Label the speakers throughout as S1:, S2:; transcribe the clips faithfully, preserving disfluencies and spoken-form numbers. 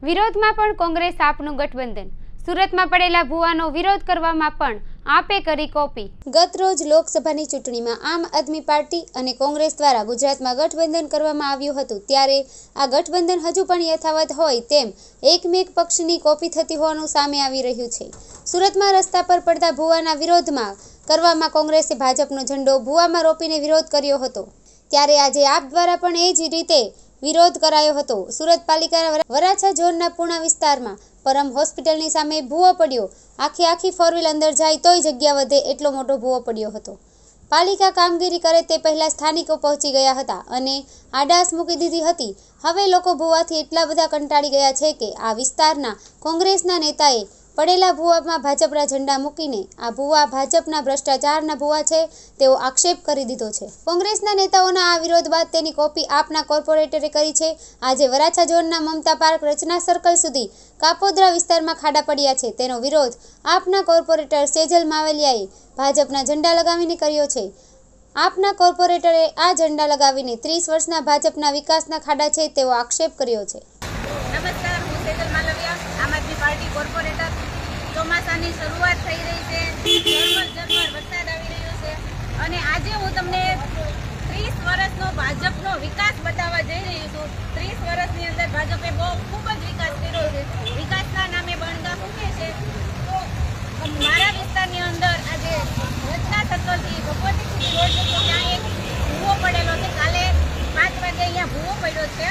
S1: વિરોધમાં પણ કોંગ્રેસ આપનું ગઠબંધન। સુરતમાં પડેલા ભૂવાનો વિરોધ કરવામાં પણ આપે કરી કોપી।
S2: ગત રોજ લોકસભાની ચૂંટણીમાં આમ આદમી પાર્ટી અને કોંગ્રેસ દ્વારા ગુજરાતમાં ગઠબંધન કરવામાં આવ્યું હતું, ત્યારે આ ગઠબંધન હજુ પણ યથાવત હોય તેમ એકમેક પક્ષની કોપી થતી હોવાનું સામે આવી રહ્યું છે। સુરતમાં રસ્તા પર પડતા ભૂવાના વિરોધમાં કરવામાં કોંગ્રેસે ભાજપનો ઝંડો ભૂવામાં રોપીને વિરોધ કર્યો હતો, ત્યારે આજે આપ દ્વારા પણ એ જ રીતે વિરોધ કરાયો હતો। સુરત પાલિકાના વરાછા ઝોનના પૂણા વિસ્તારમાં પરમ હોસ્પિટલની સામે ભૂવો પડ્યો। આખી આખી ફોર વ્હીલ અંદર જાય તોય જગ્યા વધે એટલો મોટો ભૂવો પડ્યો હતો। પાલિકા કામગીરી કરે તે પહેલા સ્થાનિકો પહોંચી ગયા હતા અને આડાસ મૂકી દીધી હતી। હવે લોકો ભૂવાથી એટલા બધા કંટાળી ગયા છે કે આ વિસ્તારના કોંગ્રેસના નેતાએ પડેલા ભૂવામાં ભાજપના ઝંડા મૂકીને આ ભૂવા ભાજપના ભ્રષ્ટાચારના ભૂવા છે તેવો આક્ષેપ કરી દીધો છે। કોંગ્રેસના નેતાઓના આ વિરોધ બાદ તેની કોપી આપના કોર્પોરેટરે કરી છે। આજે વરાછા ઝોનના મમતા પાર્ક રચના સર્કલ સુધી કાપોદ્રા વિસ્તારમાં ખાડા પડ્યા છે, તેનો વિરોધ આપના કોર્પોરેટર સેજલ માવલિયાએ ભાજપના ઝંડા લગાવીને કર્યો છે। આપના કોર્પોરેટરે આ ઝંડા લગાવીને ત્રીસ વર્ષના ભાજપના વિકાસના ખાડા છે તેવો આક્ષેપ કર્યો છે।
S3: નમસ્કાર, હું સેજલ માલવિયા, આમ આદમી પાર્ટી કોર્પોરેટર। ચોમાસાની શરૂઆત થઈ રહી છે, ઝરમર ઝરમર વરસાદ આવી રહ્યો છે અને આજે હું તમને ત્રીસ વર્ષનો ભાજપનો વિકાસ બતાવવા જઈ રહી છું। ત્રીસ વર્ષની અંદર ભાજપે બહુ ખૂબ જ વિકાસ કર્યો છે, વિકાસના નામે બણગા ફૂંકે છે। તો મારા વિસ્તારની અંદર આજે રચના સર્કલથી ભગવતી સિટી રોડ છે, ત્યાં એક ભૂવો પડેલો છે। કાલે પાંચ વાગે અહીંયા ભૂવો પડ્યો છે।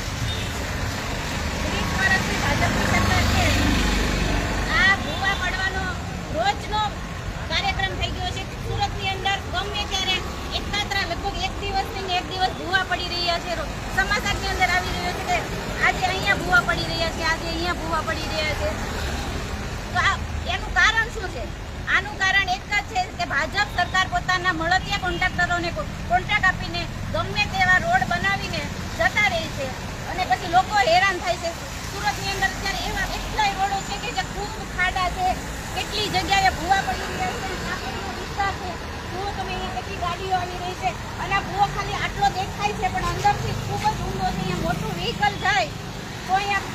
S3: ત્રીસ વર્ષથી ભાજપની સરકાર છે, આ ભૂવા પડવાનો રોજનો કાર્યક્રમ થઈ ગયો છે। સુરતની અંદર ગમે ત્યારે એકતાત્રા લગભગ એક દિવસ નહીં એક દિવસ ભૂવા પડી રહ્યા છે। સમાચારની અંદર આવી રહ્યો છે કે આજે અહીંયા ભૂવા પડી રહ્યા છે, આજે અહીંયા ભૂવા પડી રહ્યા છે। તો આ એનું કારણ શું છે? આનું કારણ એક જ છે કે ભાજપ સરકાર પોતાના મળતિયા કોન્ટ્રાક્ટરોને કોન્ટ્રાક્ટ આપીને ગમે તેવા રોડ બનાવીને જતા રહે છે અને પછી લોકો હેરાન થાય છે। સુરતની અંદર અત્યારે એવા એટલાય રોડો છે કે જે ખૂબ ખાડા છે, કેટલી જગ્યાએ ભૂવા પડી રહ્યા છે, ટ્રાફિકનો વિસ્તાર છે। જુઓ તમે અહીંયા કેટલી ગાડીઓ આવી રહી છે અને આ ભૂવો ખાલી આટલો દેખાય છે પણ અંદરથી ખૂબ જ ઊંડો છે। અહીંયા મોટું વ્હીકલ જાય તો અહીંયા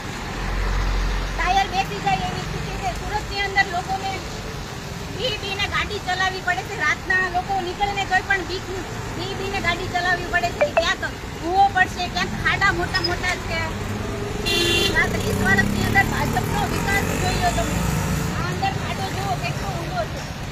S3: ટાયર બેસી જાય એવી સ્થિતિ છે। સુરતની અંદર લોકોને બી બીને ગાડી ચલાવવી પડે છે, રાતના લોકો નીકળીને તોય પણ બીક બી બીને ગાડી ચલાવવી પડે છે। ક્યાંક ભૂવો પડશે, ક્યાંક ખાડા મોટા મોટા છે। આ ત્રીસ વર્ષની અંદર ભાજપનો વિકાસ જોઈ લો તમે, આ અંદર ખાડો જુઓ કેટલો ઊંડો છે।